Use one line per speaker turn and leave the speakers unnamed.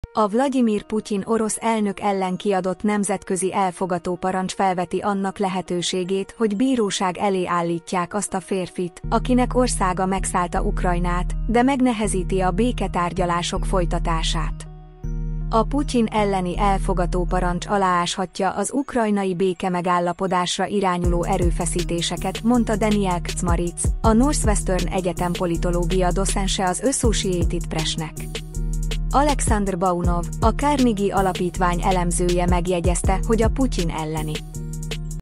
A Vladimir Putyin orosz elnök ellen kiadott nemzetközi elfogató parancs felveti annak lehetőségét, hogy bíróság elé állítják azt a férfit, akinek országa megszállta Ukrajnát, de megnehezíti a béketárgyalások folytatását. A Putyin elleni elfogató parancs alááshatja az ukrajnai békemegállapodásra irányuló erőfeszítéseket, mondta Daniel Kcmaric, a Northwestern Egyetem politológia docense az Associated Pressnek. Alexander Baunov, a Carnegie Alapítvány elemzője megjegyezte, hogy a Putyin elleni